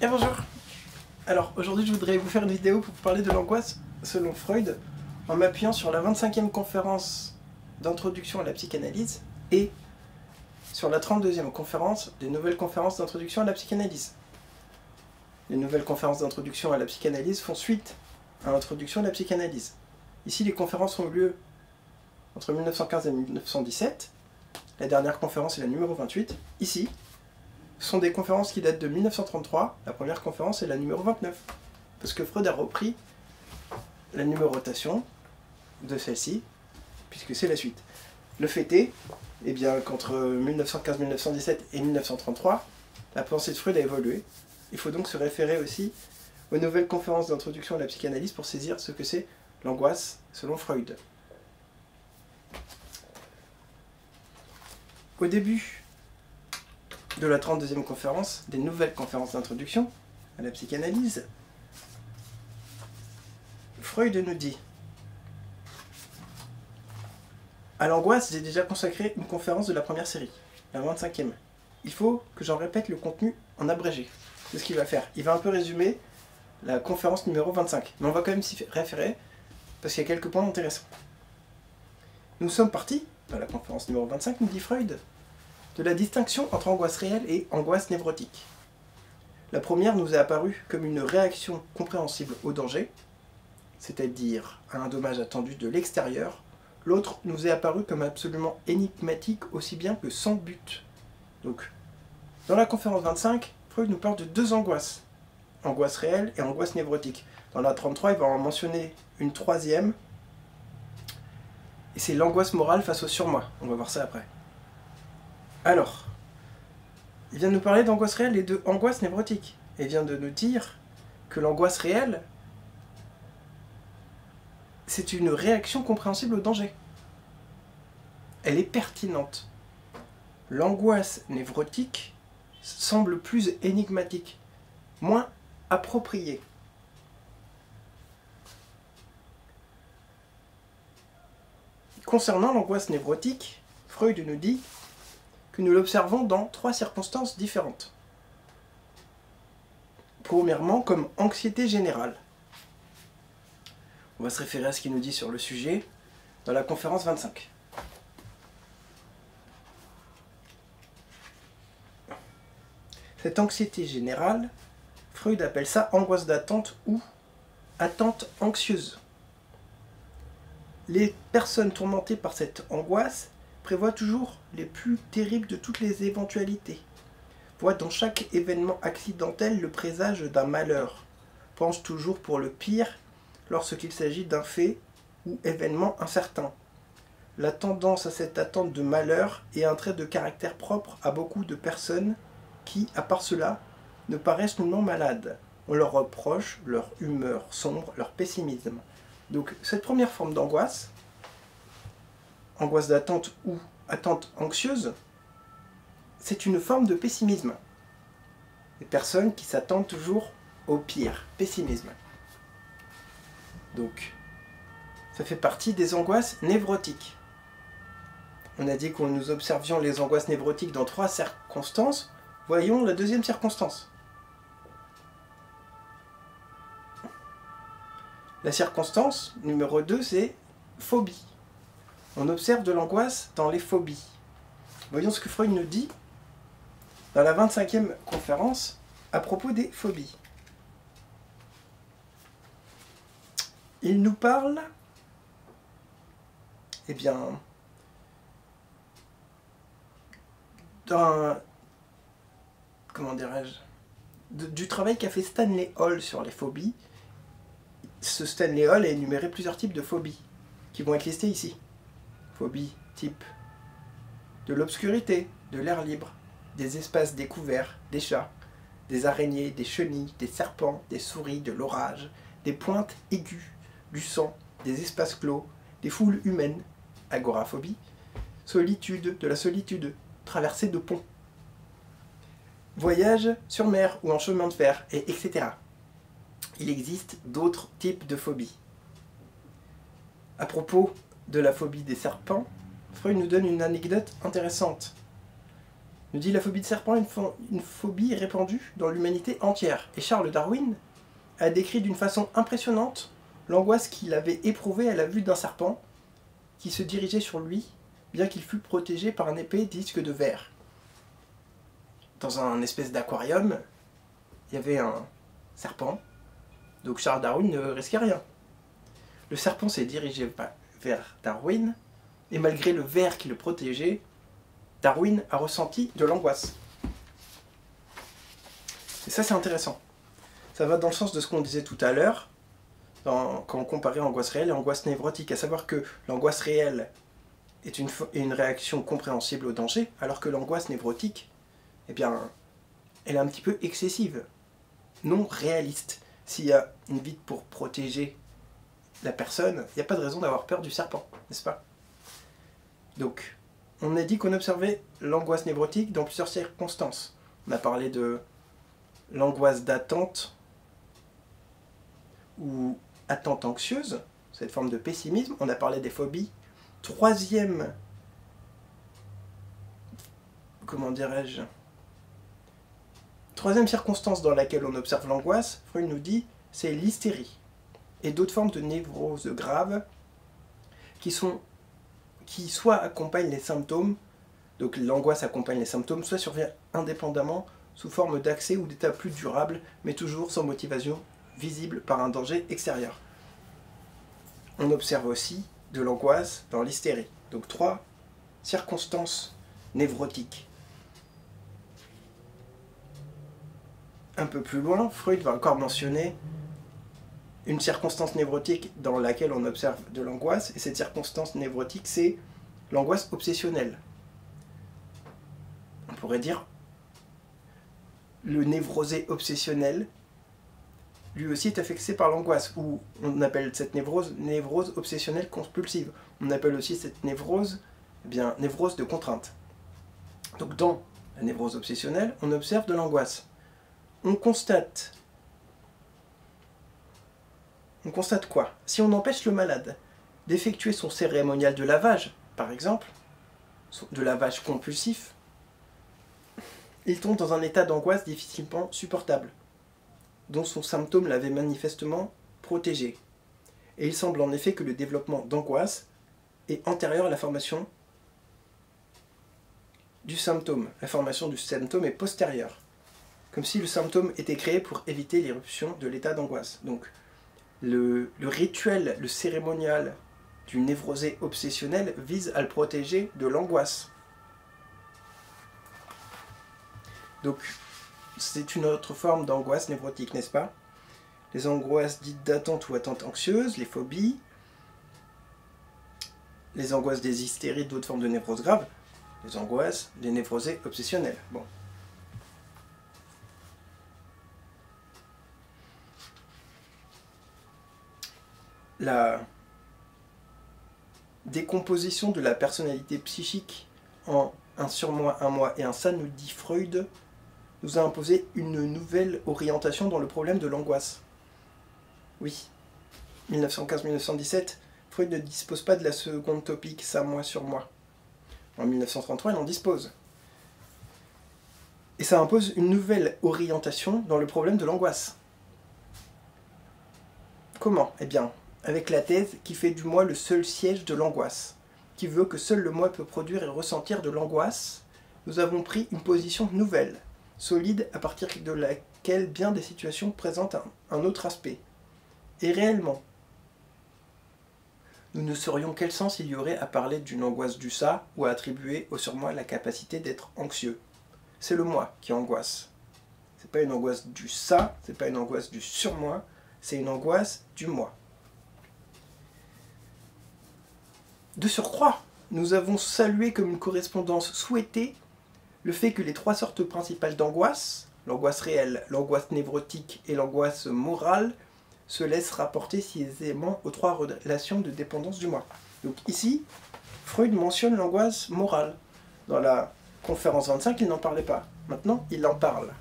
Et bonjour. Alors aujourd'hui je voudrais vous faire une vidéo pour parler de l'angoisse selon Freud en m'appuyant sur la 25e conférence d'introduction à la psychanalyse et sur la 32e conférence des nouvelles conférences d'introduction à la psychanalyse. Les nouvelles conférences d'introduction à la psychanalyse font suite à l'introduction à la psychanalyse. Ici les conférences ont eu lieu entre 1915 et 1917. La dernière conférence est la numéro 28. Ici, ce sont des conférences qui datent de 1933. La première conférence est la numéro 29. Parce que Freud a repris la numérotation de celle-ci, puisque c'est la suite. Le fait est, eh bien, qu'entre 1915, 1917 et 1933, la pensée de Freud a évolué. Il faut donc se référer aussi aux nouvelles conférences d'introduction à la psychanalyse pour saisir ce que c'est l'angoisse selon Freud. Au début de la 32e conférence, des nouvelles conférences d'introduction à la psychanalyse, Freud nous dit: à l'angoisse, j'ai déjà consacré une conférence de la première série, la 25e. Il faut que j'en répète le contenu en abrégé. C'est ce qu'il va faire. Il va un peu résumer la conférence numéro 25. Mais on va quand même s'y référer, parce qu'il y a quelques points intéressants. Nous sommes partis, dans la conférence numéro 25, nous dit Freud, de la distinction entre angoisse réelle et angoisse névrotique. La première nous est apparue comme une réaction compréhensible au danger, c'est-à-dire à un dommage attendu de l'extérieur. L'autre nous est apparue comme absolument énigmatique aussi bien que sans but. Donc, dans la conférence 25, Freud nous parle de deux angoisses, angoisse réelle et angoisse névrotique. Dans la 33, il va en mentionner une troisième, et c'est l'angoisse morale face au surmoi. On va voir ça après. Alors, il vient de nous parler d'angoisse réelle et de angoisse névrotique. Et il vient de nous dire que l'angoisse réelle, c'est une réaction compréhensible au danger. Elle est pertinente. L'angoisse névrotique semble plus énigmatique, moins appropriée. Concernant l'angoisse névrotique, Freud nous dit que nous l'observons dans trois circonstances différentes. Premièrement, comme anxiété générale. On va se référer à ce qu'il nous dit sur le sujet dans la conférence 25. Cette anxiété générale, Freud appelle ça angoisse d'attente ou attente anxieuse. Les personnes tourmentées par cette angoisse prévoient toujours les plus terribles de toutes les éventualités, voient dans chaque événement accidentel le présage d'un malheur, pensent toujours pour le pire lorsqu'il s'agit d'un fait ou événement incertain. La tendance à cette attente de malheur est un trait de caractère propre à beaucoup de personnes qui, à part cela, ne paraissent nullement malades. On leur reproche leur humeur sombre, leur pessimisme. Donc cette première forme d'angoisse, angoisse d'attente ou attente anxieuse, c'est une forme de pessimisme. Des personnes qui s'attendent toujours au pire, pessimisme. Donc, ça fait partie des angoisses névrotiques. On a dit que nous observions les angoisses névrotiques dans trois circonstances. Voyons la deuxième circonstance. La circonstance numéro 2, c'est phobie. On observe de l'angoisse dans les phobies. Voyons ce que Freud nous dit dans la 25e conférence à propos des phobies. Il nous parle, eh bien, du travail qu'a fait Stanley Hall sur les phobies. Ce Stanley Hall a énuméré plusieurs types de phobies qui vont être listés ici. Phobie type de l'obscurité, de l'air libre, des espaces découverts, des chats, des araignées, des chenilles, des serpents, des souris, de l'orage, des pointes aiguës, du sang, des espaces clos, des foules humaines, agoraphobie, solitude, de la solitude, traversée de ponts, voyage sur mer ou en chemin de fer, etc. Il existe d'autres types de phobies. À propos de la phobie des serpents, Freud nous donne une anecdote intéressante. Il nous dit la phobie de serpent est une phobie répandue dans l'humanité entière. Et Charles Darwin a décrit d'une façon impressionnante l'angoisse qu'il avait éprouvée à la vue d'un serpent qui se dirigeait sur lui, bien qu'il fût protégé par un épais disque de verre. Dans un espèce d'aquarium, il y avait un serpent, donc Charles Darwin ne risquait rien. Le serpent s'est dirigé vers Darwin, et malgré le verre qui le protégeait, Darwin a ressenti de l'angoisse. Et ça, c'est intéressant. Ça va dans le sens de ce qu'on disait tout à l'heure, quand on comparait angoisse réelle et angoisse névrotique, à savoir que l'angoisse réelle est une réaction compréhensible au danger, alors que l'angoisse névrotique, eh bien, elle est un petit peu excessive, non réaliste. S'il y a une vie pour protéger la personne, il n'y a pas de raison d'avoir peur du serpent, n'est-ce pas? Donc, on a dit qu'on observait l'angoisse névrotique dans plusieurs circonstances. On a parlé de l'angoisse d'attente ou attente anxieuse, cette forme de pessimisme. On a parlé des phobies. Troisième, troisième circonstance dans laquelle on observe l'angoisse, Freud nous dit, c'est l'hystérie et d'autres formes de névrose graves qui soit accompagnent les symptômes, donc l'angoisse accompagne les symptômes, soit survient indépendamment sous forme d'accès ou d'état plus durable, mais toujours sans motivation visible par un danger extérieur. On observe aussi de l'angoisse dans l'hystérie. Donc 3 circonstances névrotiques. Un peu plus loin, Freud va encore mentionner une circonstance névrotique dans laquelle on observe de l'angoisse, et cette circonstance névrotique, c'est l'angoisse obsessionnelle. On pourrait dire le névrosé obsessionnel, lui aussi est affecté par l'angoisse, ou on appelle cette névrose obsessionnelle compulsive. On appelle aussi cette névrose, eh bien, névrose de contrainte. Donc dans la névrose obsessionnelle, on observe de l'angoisse. On constate quoi? Si on empêche le malade d'effectuer son cérémonial de lavage, par exemple, de lavage compulsif, il tombe dans un état d'angoisse difficilement supportable, dont son symptôme l'avait manifestement protégé. Et il semble en effet que le développement d'angoisse est antérieur à la formation du symptôme. La formation du symptôme est postérieure, comme si le symptôme était créé pour éviter l'éruption de l'état d'angoisse. Donc, le rituel, le cérémonial du névrosé obsessionnel vise à le protéger de l'angoisse. Donc, c'est une autre forme d'angoisse névrotique, n'est-ce pas? Les angoisses dites d'attente ou attente anxieuse, les phobies, les angoisses des hystéries, d'autres formes de névrose grave, les angoisses des névrosés obsessionnels. Bon. La décomposition de la personnalité psychique en un surmoi, un moi et un ça, nous dit Freud, nous a imposé une nouvelle orientation dans le problème de l'angoisse. Oui, 1915-1917, Freud ne dispose pas de la seconde topique, ça, moi, sur moi. En 1933, il en dispose. Et ça impose une nouvelle orientation dans le problème de l'angoisse. Comment? Eh bien, avec la thèse qui fait du moi le seul siège de l'angoisse, qui veut que seul le moi peut produire et ressentir de l'angoisse, nous avons pris une position nouvelle, solide à partir de laquelle bien des situations présentent un autre aspect. Et réellement, nous ne saurions quel sens il y aurait à parler d'une angoisse du ça ou à attribuer au surmoi la capacité d'être anxieux. C'est le moi qui angoisse. C'est pas une angoisse du ça, c'est pas une angoisse du surmoi, c'est une angoisse du moi. De surcroît, nous avons salué comme une correspondance souhaitée le fait que les 3 sortes principales d'angoisse, l'angoisse réelle, l'angoisse névrotique et l'angoisse morale, se laissent rapporter si aisément aux 3 relations de dépendance du moi. Donc ici, Freud mentionne l'angoisse morale. Dans la conférence 25, il n'en parlait pas. Maintenant, il en parle.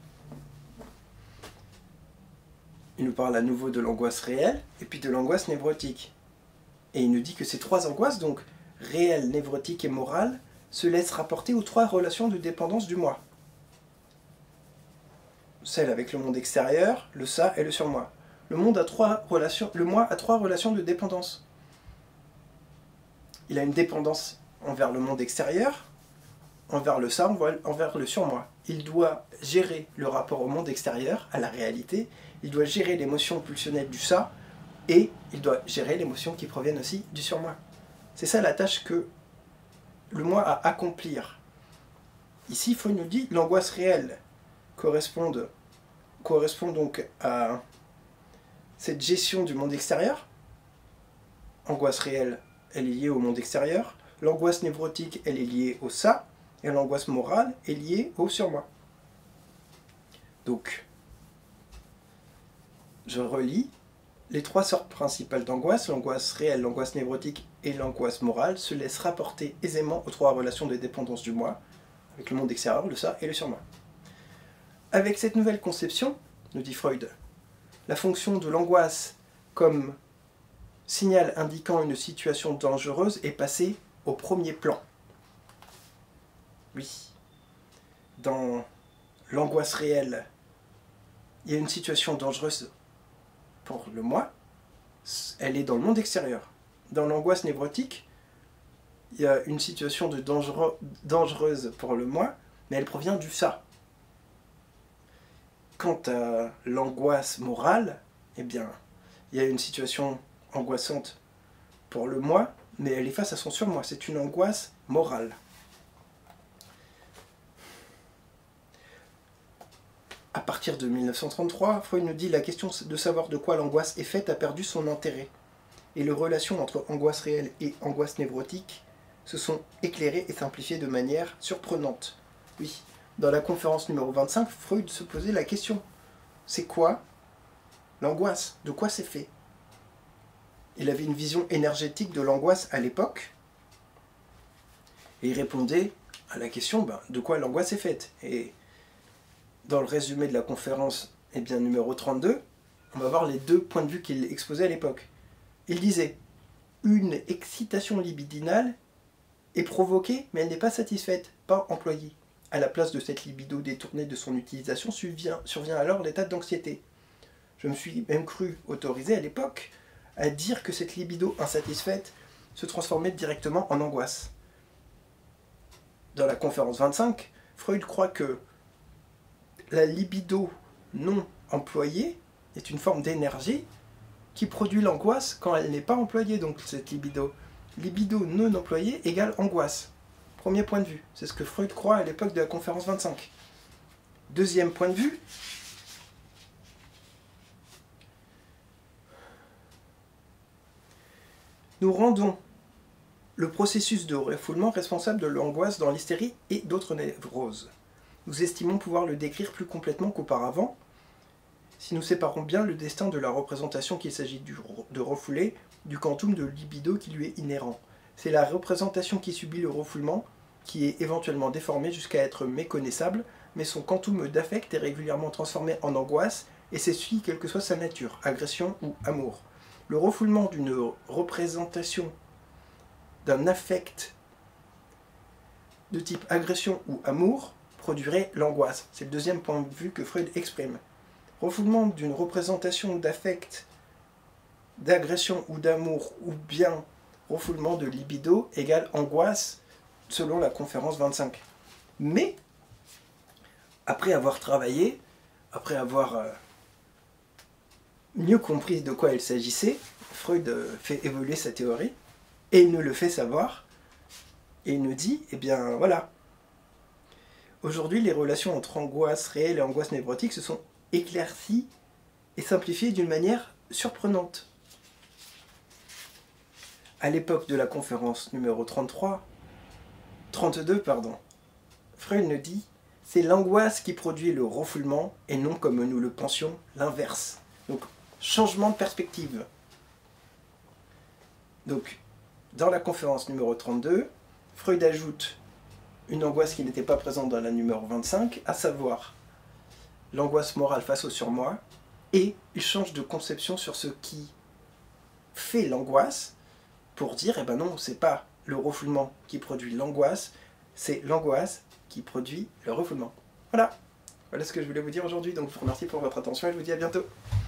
Il nous parle à nouveau de l'angoisse réelle et puis de l'angoisse névrotique. Et il nous dit que ces 3 angoisses, donc réelle, névrotique et morale, se laisse rapporter aux 3 relations de dépendance du moi. Celle avec le monde extérieur, le ça et le surmoi. Le moi a 3 relations de dépendance. Il a une dépendance envers le monde extérieur, envers le ça, envers le surmoi. Il doit gérer le rapport au monde extérieur, à la réalité, il doit gérer l'émotion pulsionnelle du ça, et il doit gérer l'émotion qui proviennent aussi du surmoi. C'est ça la tâche que le moi a à accomplir. Ici, Freud nous dit l'angoisse réelle correspond donc à cette gestion du monde extérieur. Angoisse réelle, elle est liée au monde extérieur. L'angoisse névrotique, elle est liée au ça. Et l'angoisse morale est liée au surmoi. Donc, je relis. Les 3 sortes principales d'angoisse, l'angoisse réelle, l'angoisse névrotique et l'angoisse morale, se laissent rapporter aisément aux 3 relations de dépendance du moi, avec le monde extérieur, le ça et le surmoi. Avec cette nouvelle conception, nous dit Freud, la fonction de l'angoisse comme signal indiquant une situation dangereuse est passée au premier plan. Oui, dans l'angoisse réelle, il y a une situation dangereuse pour le moi, elle est dans le monde extérieur. Dans l'angoisse névrotique, il y a une situation dangereuse pour le moi, mais elle provient du ça. Quant à l'angoisse morale, eh bien, il y a une situation angoissante pour le moi, mais elle est face à son surmoi. C'est une angoisse morale. À partir de 1933, Freud nous dit la question de savoir de quoi l'angoisse est faite a perdu son intérêt. Et les relations entre angoisse réelle et angoisse névrotique se sont éclairées et simplifiées de manière surprenante. Oui, dans la conférence numéro 25, Freud se posait la question. C'est quoi l'angoisse? De quoi c'est fait? Il avait une vision énergétique de l'angoisse à l'époque. Et il répondait à la question, de quoi l'angoisse est faite? Et dans le résumé de la conférence numéro 32, on va voir les 2 points de vue qu'il exposait à l'époque. Il disait « Une excitation libidinale est provoquée, mais elle n'est pas satisfaite, pas employée. À la place de cette libido détournée de son utilisation, survient alors l'état d'anxiété. Je me suis même cru autorisé à l'époque à dire que cette libido insatisfaite se transformait directement en angoisse. » Dans la conférence 25, Freud croit que la libido non employée est une forme d'énergie qui produit l'angoisse quand elle n'est pas employée, donc cette libido. Libido non employée égale angoisse. Premier point de vue. C'est ce que Freud croit à l'époque de la conférence 25. Deuxième point de vue. Nous rendons le processus de refoulement responsable de l'angoisse dans l'hystérie et d'autres névroses. Nous estimons pouvoir le décrire plus complètement qu'auparavant, si nous séparons bien le destin de la représentation qu'il s'agit de refouler du quantum de libido qui lui est inhérent. C'est la représentation qui subit le refoulement qui est éventuellement déformée jusqu'à être méconnaissable, mais son quantum d'affect est régulièrement transformé en angoisse et s'essuie quelle que soit sa nature, agression ou amour. Le refoulement d'une représentation d'un affect de type agression ou amour produirait l'angoisse. C'est le deuxième point de vue que Freud exprime. Refoulement d'une représentation d'affect, d'agression ou d'amour, ou bien refoulement de libido égale angoisse, selon la conférence 25. Mais, après avoir travaillé, après avoir mieux compris de quoi il s'agissait, Freud fait évoluer sa théorie, et il nous le fait savoir, et il nous dit, eh bien voilà, aujourd'hui les relations entre angoisse réelle et angoisse névrotique se sont éclaircies et simplifiées d'une manière surprenante. À l'époque de la conférence numéro 32, Freud nous dit « C'est l'angoisse qui produit le refoulement et non, comme nous le pensions, l'inverse. » Donc, changement de perspective. Donc, dans la conférence numéro 32, Freud ajoute une angoisse qui n'était pas présente dans la numéro 25, à savoir l'angoisse morale face au surmoi, et il change de conception sur ce qui fait l'angoisse, pour dire, eh ben non, c'est pas le refoulement qui produit l'angoisse, c'est l'angoisse qui produit le refoulement. Voilà, voilà ce que je voulais vous dire aujourd'hui, donc je vous remercie pour votre attention et je vous dis à bientôt.